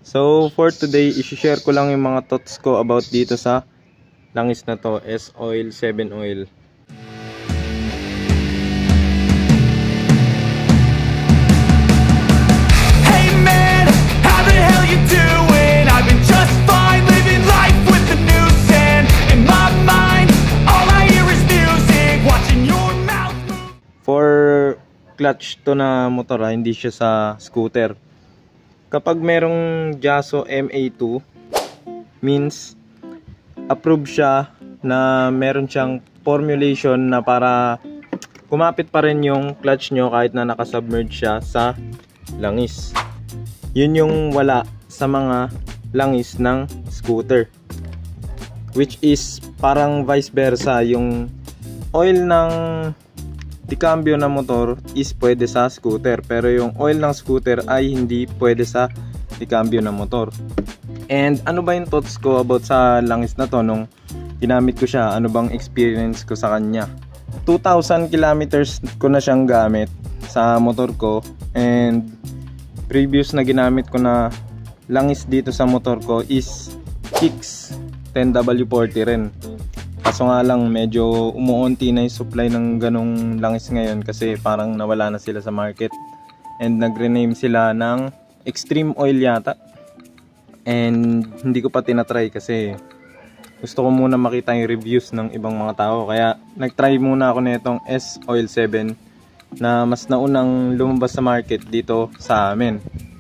So for today, i-share ko lang yung mga thoughts ko about dito sa langis na to, S-Oil 7 Oil. Hey man, how the hell you doing? I've been just fine, living life with the new sand in my mind. All I hear is music, watching your mouth move. For clutch to na motor, hindi siya sa scooter. Kapag merong Jaso MA2, means approved siya na meron siyang formulation na para kumapit pa rin yung clutch nyo kahit na nakasubmerge siya sa langis. Yun yung wala sa mga langis ng scooter, which is parang vice versa. Yung oil ng dikambyo na motor is pwede sa scooter, pero yung oil ng scooter ay hindi pwede sa dikambyo na motor. And ano ba yung thoughts ko about sa langis na to nung ginamit ko siya? Ano bang experience ko sa kanya? 2,000 kilometers ko na siyang gamit sa motor ko, and previous na ginamit ko na langis dito sa motor ko is Kicks 10W40 rin. Kaso nga lang medyo umuunti na yung supply ng ganong langis ngayon kasi parang nawala na sila sa market, and nag-rename sila ng Extreme Oil yata. And hindi ko pa tinatry kasi gusto ko muna makita yung reviews ng ibang mga tao, kaya nag-try muna ako nitong S-Oil 7 na mas naunang lumabas sa market dito sa amin.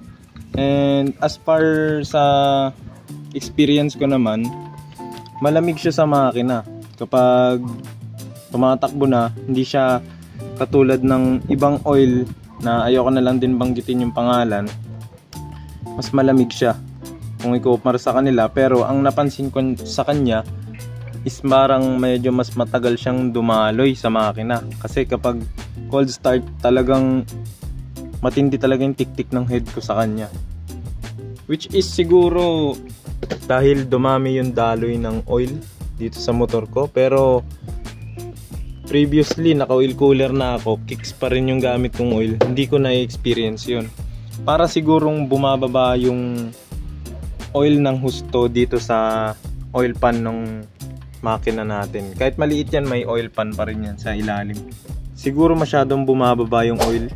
And as far sa experience ko naman, malamig siya sa makina. Kapag tumatakbo na, hindi siya katulad ng ibang oil na ayoko na lang din banggitin yung pangalan. Mas malamig siya kung i-compare sa kanila, pero ang napansin ko sa kanya is parang medyo mas matagal siyang dumaloy sa makina. Kasi kapag cold start, talagang matindi talaga yung tik-tik ng head ko sa kanya. Which is siguro dahil dumami yung daloy ng oil dito sa motor ko. Pero previously naka oil cooler na ako, Kicks pa rin yung gamit kong oil, hindi ko na-experience yun. Para sigurong bumababa yung oil ng husto dito sa oil pan ng makina natin. Kahit maliit yan, may oil pan pa rin yan sa ilalim. Siguro masyadong bumababa yung oil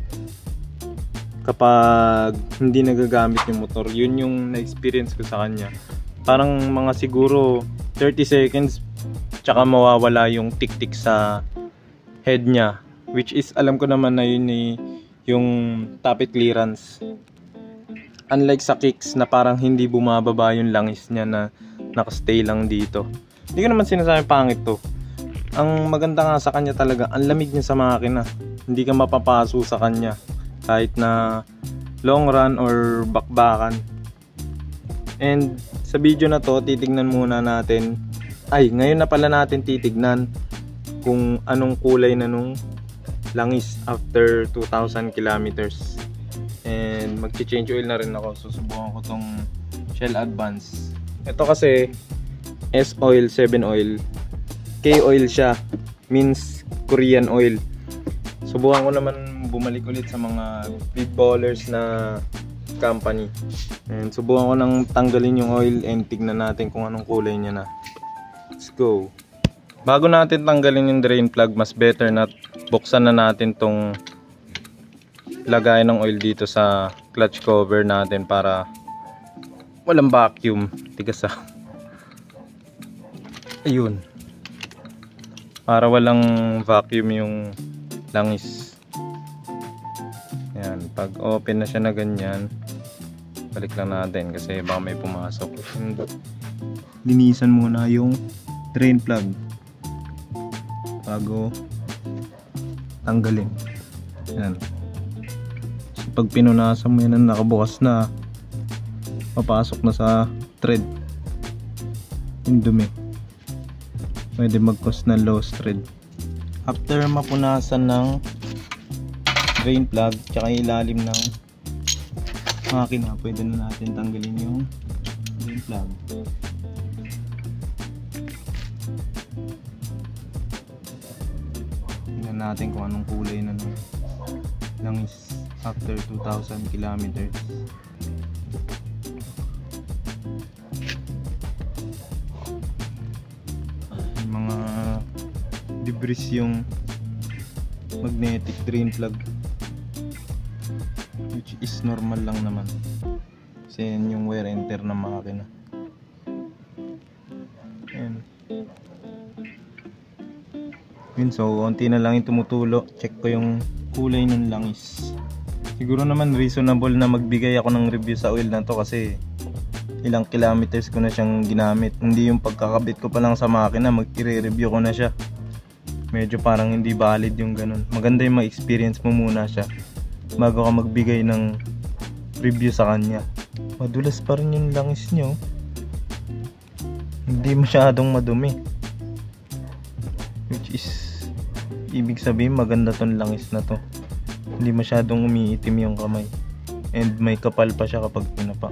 kapag hindi nagagamit yung motor. Yun yung na-experience ko sa kanya. Parang mga siguro 30 seconds tsaka mawawala yung tik-tik sa head niya, which is alam ko naman na yun yung tappet clearance. Unlike sa Kicks na parang hindi bumababa yung langis niya na nakastay lang dito. Hindi ko naman sinasabi pangit to. Ang maganda nga sa kanya talaga, ang lamig niya sa makina. Hindi ka mapapaso sa kanya kahit na long run or bakbakan. And sa video na to, titignan muna natin, ngayon na pala natin titignan kung anong kulay na nung langis after 2,000 kilometers. And magche-change oil na rin ako. Susubukan ko tong Shell Advance. Ito kasi S-Oil 7 Oil, K-Oil siya, means Korean oil. Subukan ko naman bumalik ulit sa mga big ballers na company. And subukan ko nang tanggalin yung oil and tignan natin kung anong kulay niya na. Let's go. Bago natin tanggalin yung drain plug, mas better na buksan na natin tong lagay ng oil dito sa clutch cover natin para walang vacuum. Tigas ah. Ayun. Para walang vacuum yung langis. Yan. Pag open na siya na ganyan, balik lang natin kasi baka may pumasok. Linisan muna yung drain plug bago tanggalin. Yan. So, pag pinunasan mo yan, nakabukas na, papasok na sa thread yung dumi. Pwede mag-cause ng low thread. After mapunasan ng drain plug tsaka ilalim ng makina, pwede na natin tanggalin yung drain plug. Tingnan natin kung anong kulay na nung langis after 2,000 kilometers. nag-breeze yung magnetic drain plug, which is normal lang naman kasi yan yung wear and tear ng makina. Ayan. Yun, so konti na lang yung tumutulo. Check ko yung kulay ng langis. Siguro naman reasonable na magbigay ako ng review sa oil na to kasi ilang kilometers ko na siyang ginamit. Hindi yung pagkakabit ko pa lang sa makina, mag-i-review ko na siya. Medyo parang hindi valid yung ganun. Maganda yung ma-experience mo muna siya bago ka magbigay ng review sa kanya. Madulas pa rin yung langis nyo. Hindi masyadong madumi, which is ibig sabihin maganda tong langis na to. Hindi masyadong umiitim yung kamay, and may kapal pa siya kapag pinapa.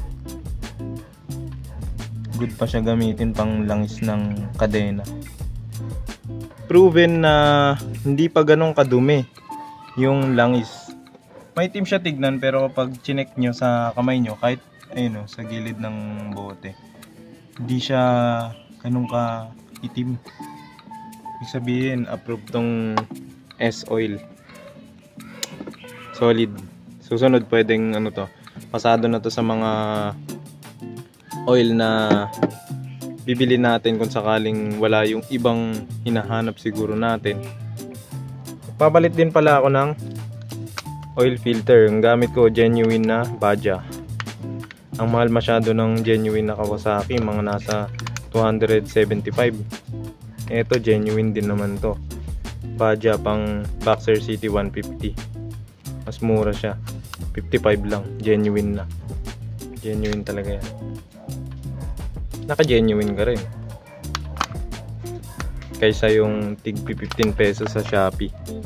Good pa siya gamitin pang langis ng kadena. Proven na hindi pa ganong kadumi yung langis. May itim siya tignan, pero kapag chinek nyo sa kamay nyo, kahit ayun, sa gilid ng bote, hindi siya ganun ka itim. Ibig sabihin approved tong S-oil, solid. Susunod pwedeng ano to, pasado na to sa mga oil na bibili natin kung sakaling wala yung ibang hinahanap siguro natin. Papalit din pala ako ng oil filter. Ang gamit ko genuine na Baja. Ang mahal masyado ng genuine na Kawasaki, mga nasa 275. Ito genuine din naman to. Baja pang Boxer City 150. Mas mura siya. 55 lang. Genuine na. Genuine talaga yan. Naka-genuine ka rin. Kaysa yung tig 15 pesos sa Shopee.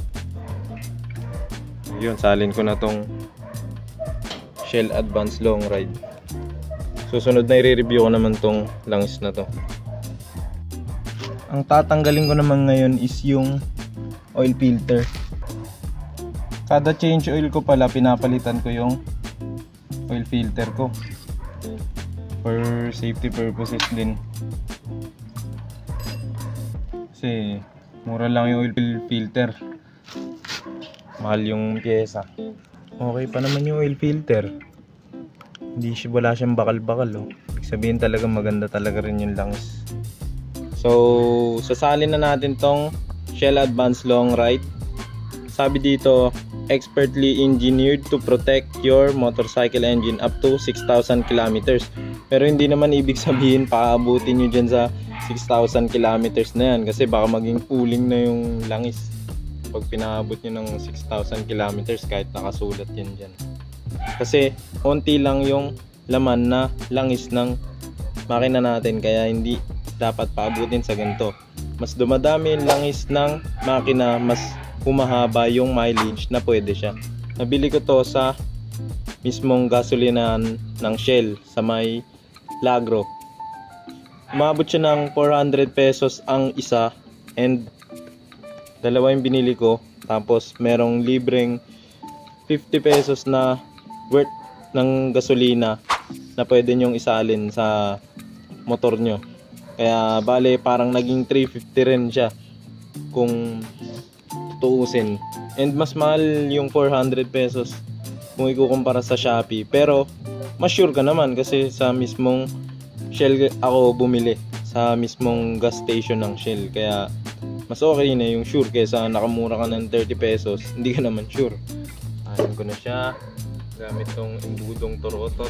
Yun, salin ko na tong Shell Advance Long Ride. Susunod na i-review ko naman tong langis na to. Ang tatanggalin ko naman ngayon is yung oil filter. Kada change oil ko pala, pinapalitan ko yung oil filter ko for safety purposes din. Kasi mura lang yung oil filter, mahal yung pyesa. Okay pa naman yung oil filter. Wala siyang bakal-bakal, oh. Ibig sabihin talaga maganda talaga rin yung langis. So, sasalin na natin tong Shell Advance Long Ride. Sabi dito, expertly engineered to protect your motorcycle engine up to 6,000 kilometers. Pero hindi naman ibig sabihin pakaabutin nyo dyan sa 6,000 kilometers na yan. Kasi baka maging uling na yung langis pag pinaabot nyo ng 6,000 kilometers kahit nakasulat yan dyan. Kasi konti lang yung laman na langis ng makina natin, kaya hindi dapat paabutin sa ganito. Mas dumadami yung langis ng makina, mas humahaba yung mileage na pwede siya. Nabili ko to sa mismong gasolinahan ng Shell sa may Lagro. Umabot siya ng 400 pesos ang isa, and dalawa yung binili ko. Tapos merong libreng 50 pesos na worth ng gasolina na pwede nyong isalin sa motor nyo. Kaya bale parang naging 350 rin siya kung tutuusin. And mas mahal yung 400 pesos kung ikukumpara sa Shopee. Pero mas sure ka naman kasi sa mismong Shell ako bumili, sa mismong gas station ng Shell. Kaya mas okay na yung sure kaysa nakamura ka ng 30 pesos, hindi ka naman sure. Ayan ko na siya gamit tong embudong torotot.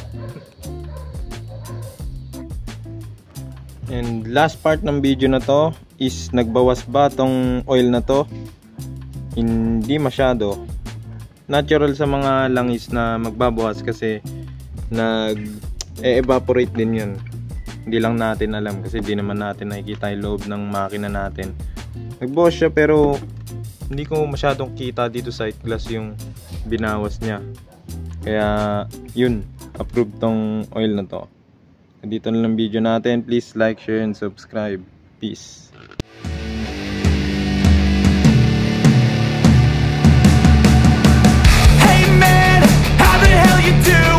And last part ng video na to is nagbawas ba tong oil na to? Hindi masyado. Natural sa mga langis na magbabawas kasi nag-evaporate din yun. Hindi lang natin alam kasi di naman natin nakikita yung loob ng makina natin. Nagbawas siya pero hindi ko masyadong kita dito sa sight glass yung binawas niya. Kaya yun, approved tong oil na to. Dito na lang video natin. Please like, share, and subscribe. Peace. Hey man, how the hell you do?